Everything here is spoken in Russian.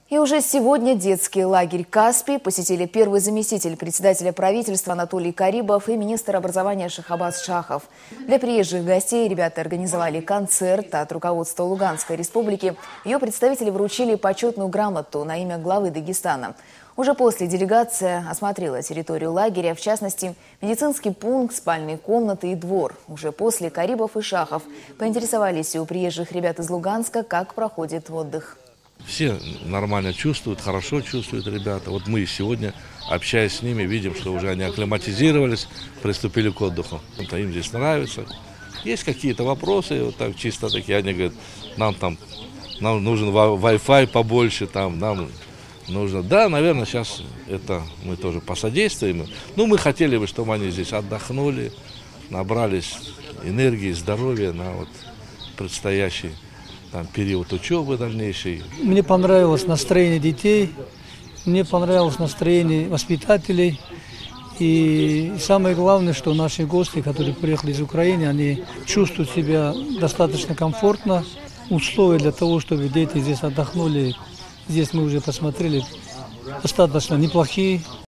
И уже сегодня детский лагерь «Каспий» посетили первый заместитель председателя правительства Анатолий Карибов и министр образования Шахабаз Шахов. Для приезжих гостей ребята организовали концерт. От руководства Луганской республики ее представители вручили почетную грамоту на имя главы Дагестана. Уже после делегация осмотрела территорию лагеря, в частности, медицинский пункт, спальные комнаты и двор. Уже после Карибов и Шахов поинтересовались у приезжих ребят из Луганска, как проходит отдых. Все нормально чувствуют, хорошо чувствуют ребята. Вот мы сегодня, общаясь с ними, видим, что уже они акклиматизировались, приступили к отдыху. Им здесь нравится. Есть какие-то вопросы, вот так чисто такие, они говорят, нам нужен Wi-Fi побольше, нам нужно. Да, наверное, сейчас это мы тоже посодействуем. Ну, мы хотели бы, чтобы они здесь отдохнули, набрались энергии, здоровья на вот предстоящий период учебы дальнейшей. Мне понравилось настроение детей, мне понравилось настроение воспитателей. И самое главное, что наши гости, которые приехали из Украины, они чувствуют себя достаточно комфортно. Условия для того, чтобы дети здесь отдохнули, здесь мы уже посмотрели, достаточно неплохие.